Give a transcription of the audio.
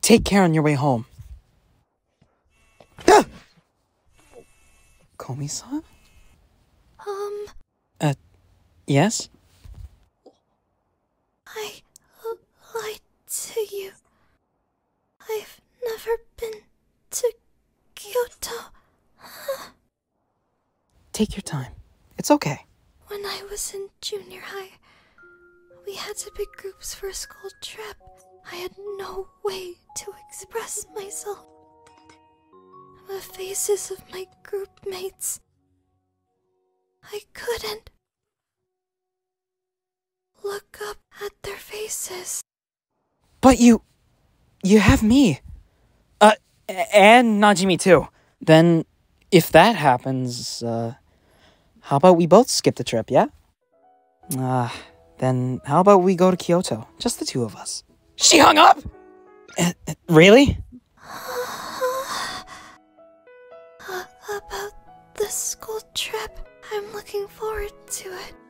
Take care on your way home. Komi-san? Yes? I lied to you. I've never been to Kyoto. Take your time. It's okay. When I was in junior high, we had to pick groups for a school trip. I had no way to express myself. The faces of my group mates, I couldn't look up at their faces. But you have me. And Najimi too. Then, if that happens, how about we both skip the trip, yeah? Then how about we go to Kyoto? Just the two of us. She hung up? Really? About the school trip, I'm looking forward to it.